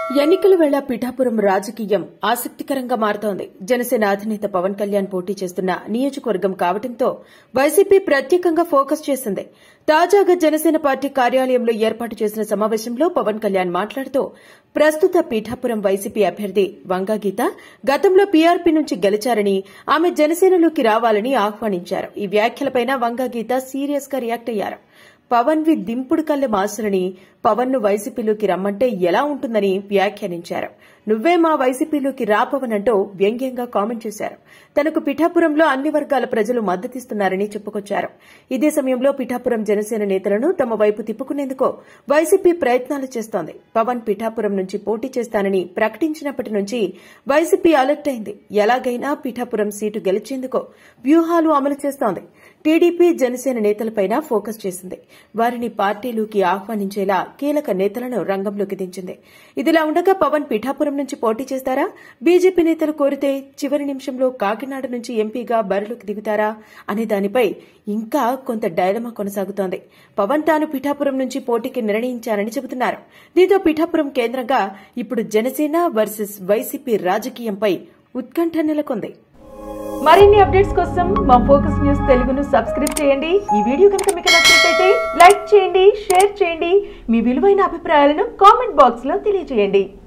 ఎన్నికల వేళ పిఠాపురం రాజకీయం ఆసక్తికరంగా మారుతోంది. జనసేన అధినేత పవన్ కళ్యాణ్ పోటీ చేస్తున్న నియోజకవర్గం కావడంతో వైసీపీ ప్రత్యేకంగా ఫోకస్ చేసింది. తాజాగా జనసేన పార్టీ కార్యాలయంలో ఏర్పాటు చేసిన సమావేశంలో పవన్ కళ్యాణ్ మాట్లాడుతూ ప్రస్తుత పిఠాపురం వైసీపీ అభ్యర్థి వంగా గీత గతంలో పీఆర్పీ నుంచి గెలిచారని, ఆమె జనసేనలోకి రావాలని ఆహ్వానించారు. ఈ వ్యాఖ్యలపై వంగా గీత సీరియస్ గా రియాక్ట్ అయ్యారు. పవన్ వి దింపుడు కల్లె మాసులని, పవన్ ను వైసీపీలోకి రమ్మంటే ఎలా ఉంటుందని వ్యాఖ్యానించారు. నువ్వే మా వైసీపీలోకి రా పవన్ అంటూ వ్యంగ్యంగా కామెంట్ చేశారు. తనకు పిఠాపురంలో అన్ని వర్గాల ప్రజలు మద్దతిస్తున్నారని చెప్పుకొచ్చారు. ఇదే సమయంలో పిఠాపురం జనసేన నేతలను తమ వైపు తిప్పుకునేందుకు వైసీపీ ప్రయత్నాలు చేస్తోంది. పవన్ పిఠాపురం నుంచి పోటీ చేస్తానని ప్రకటించినప్పటి నుంచి వైసీపీ అలర్ట్ అయింది. ఎలాగైనా పిఠాపురం సీటు గెలిచేందుకు వ్యూహాలు అమలు చేస్తోంది. టీడీపీ జనసేన నేతలపైన ఫోకస్ చేసింది. వారిని పార్టీలోకి ఆహ్వానించేలా కీలక నేతలను రంగంలోకి దించింది. ఇదిలా ఉండగా పవన్ పిఠాపురం నుంచి పోటీ చేస్తారా, బీజేపీ నేతలు కోరితే చివరి నిమిషంలో కాకినాడ నుంచి ఎంపీగా బరిలోకి దిగుతారా అనే దానిపై ఇంకా కొంత డైలమా కొనసాగుతోంది. పవన్ తాను పిఠాపురం నుంచి పోటీకి నిర్ణయించారని చెబుతున్నారు. దీంతో పిఠాపురం కేంద్రంగా ఇప్పుడు జనసేన వర్సెస్ వైసీపీ రాజకీయంపై ఉత్కంఠ నెలకొంది. మరిన్ని అప్డేట్స్ కోసం మా ఫోకస్ న్యూస్ తెలుగును సబ్స్క్రైబ్ చేయండి. ఈ వీడియో కనుక మీకు నచ్చినట్లయితే లైక్ చేయండి, షేర్ చేయండి. మీ విలువైన అభిప్రాయాలను కామెంట్ బాక్స్ లో తెలియజేయండి.